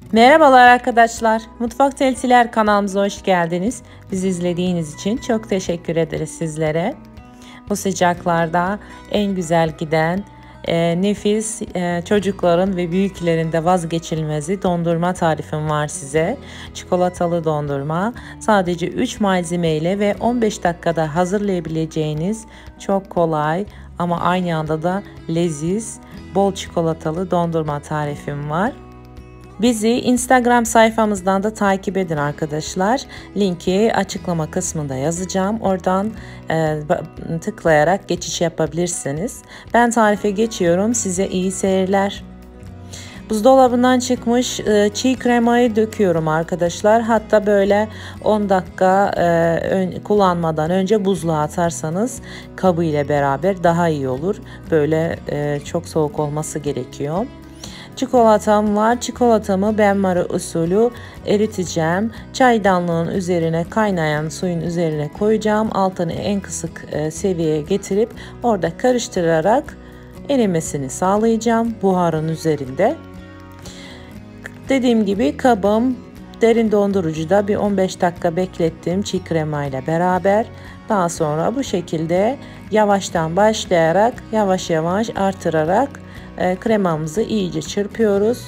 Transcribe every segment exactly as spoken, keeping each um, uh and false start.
Merhabalar arkadaşlar. Mutfak Telsiler kanalımıza hoş geldiniz. Bizi izlediğiniz için çok teşekkür ederiz sizlere. Bu sıcaklarda en güzel giden e, nefis e, çocukların ve büyüklerin de vazgeçilmezi dondurma tarifim var size. Çikolatalı dondurma. Sadece üç malzeme ile ve on beş dakikada hazırlayabileceğiniz çok kolay ama aynı anda da leziz, bol çikolatalı dondurma tarifim var. Bizi Instagram sayfamızdan da takip edin arkadaşlar. Linki açıklama kısmında yazacağım. Oradan e, tıklayarak geçiş yapabilirsiniz. Ben tarife geçiyorum. Size iyi seyirler. Buzdolabından çıkmış e, çiğ kremayı döküyorum arkadaşlar. Hatta böyle on dakika e, ön, kullanmadan önce buzluğa atarsanız kabı ile beraber daha iyi olur. Böyle e, çok soğuk olması gerekiyor. Çikolatam var. Çikolatamı benmari usulü eriteceğim. Çaydanlığın üzerine kaynayan suyun üzerine koyacağım. Altını en kısık e, seviyeye getirip orada karıştırarak erimesini sağlayacağım buharın üzerinde. Dediğim gibi kabım derin dondurucuda bir on beş dakika beklettim çiğ krema ile beraber. Daha sonra bu şekilde yavaştan başlayarak yavaş yavaş artırarak e, kremamızı iyice çırpıyoruz.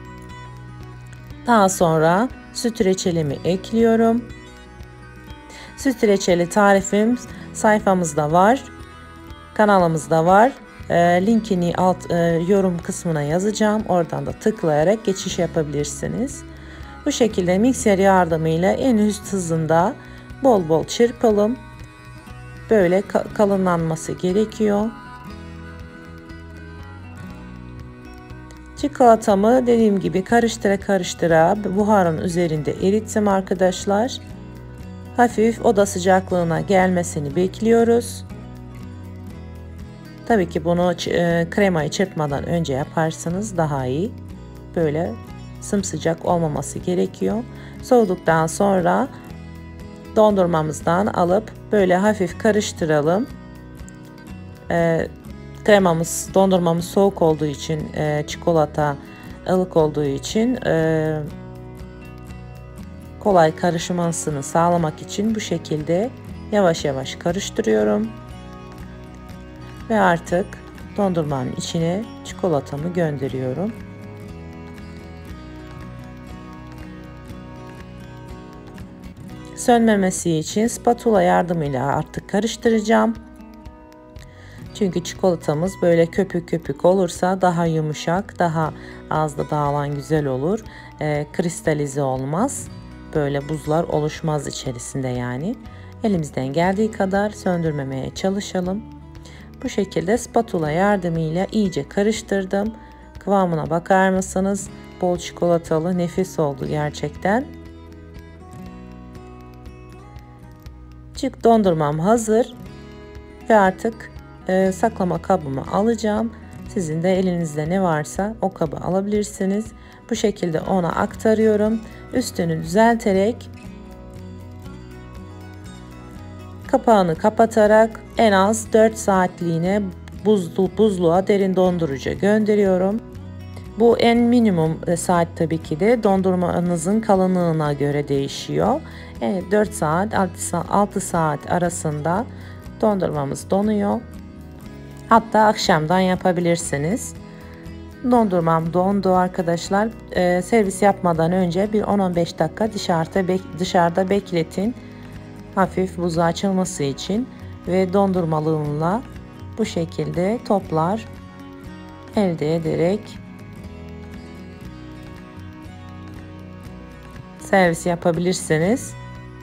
Daha sonra süt reçelimi ekliyorum. Süt reçeli tarifim sayfamızda var. Kanalımızda var. E, linkini alt e, yorum kısmına yazacağım. Oradan da tıklayarak geçiş yapabilirsiniz. Bu şekilde mikser yardımıyla en üst hızında bol bol çırpalım. Böyle kalınlanması gerekiyor. Çikolatamı dediğim gibi karıştıra karıştıra buharın üzerinde erittim arkadaşlar. Hafif oda sıcaklığına gelmesini bekliyoruz. Tabii ki bunu e, kremayı çırpmadan önce yaparsanız daha iyi. Böyle sımsıcak olmaması gerekiyor. Soğuduktan sonra dondurmamızdan alıp böyle hafif karıştıralım. E, kremamız, dondurmamız soğuk olduğu için, e, çikolata ılık olduğu için e, kolay karışmasını sağlamak için bu şekilde yavaş yavaş karıştırıyorum. Ve artık dondurmanın içine çikolatamı gönderiyorum. Sönmemesi için spatula yardımıyla artık karıştıracağım. Çünkü çikolatamız böyle köpük köpük olursa daha yumuşak, daha az da dağılan güzel olur. E, kristalize olmaz. Böyle buzlar oluşmaz içerisinde yani. Elimizden geldiği kadar söndürmemeye çalışalım. Bu şekilde spatula yardımıyla iyice karıştırdım. Kıvamına bakar mısınız? Bol çikolatalı, nefis oldu gerçekten. Çık dondurmam hazır ve artık e, saklama kabımı alacağım. Sizin de elinizde ne varsa o kabı alabilirsiniz. Bu şekilde ona aktarıyorum. Üstünü düzelterek kapağını kapatarak en az dört saatliğine buzlu, buzluğa derin dondurucuya gönderiyorum. Bu en minimum saat tabii ki de dondurmanızın kalınlığına göre değişiyor. Evet, dört saat altı saat arasında dondurmamız donuyor. Hatta akşamdan yapabilirsiniz. Dondurmam dondu arkadaşlar. Ee, servis yapmadan önce bir on on beş dakika dışarıda, bek dışarıda bekletin. Hafif buzu açılması için ve dondurmalığımla bu şekilde toplar elde ederek servis yapabilirsiniz.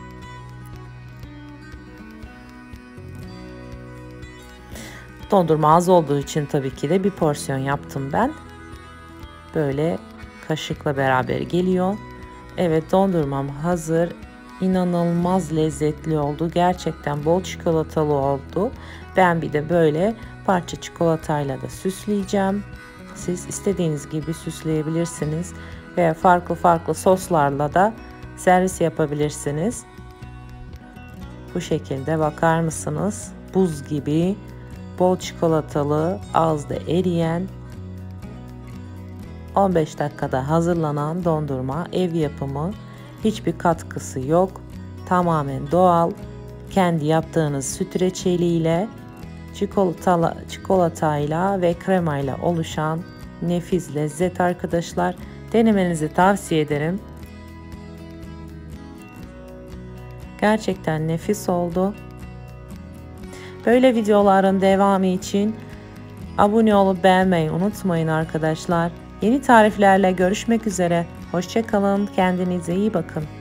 Dondurma az olduğu için tabii ki de bir porsiyon yaptım ben. Böyle kaşıkla beraber geliyor. Evet, dondurmam hazır. İnanılmaz lezzetli oldu. Gerçekten bol çikolatalı oldu. Ben bir de böyle parça çikolatayla da süsleyeceğim. Siz istediğiniz gibi süsleyebilirsiniz. Veya farklı farklı soslarla da servis yapabilirsiniz. Bu şekilde bakar mısınız? Buz gibi, bol çikolatalı, ağızda eriyen on beş dakikada hazırlanan dondurma ev yapımı, hiçbir katkısı yok. Tamamen doğal, kendi yaptığınız süt reçeliyle, çikolata, çikolatayla ve kremayla oluşan nefis lezzet arkadaşlar. Denemenizi tavsiye ederim. Gerçekten nefis oldu. Böyle videoların devamı için abone olup beğenmeyi unutmayın arkadaşlar. Yeni tariflerle görüşmek üzere. Hoşça kalın. Kendinize iyi bakın.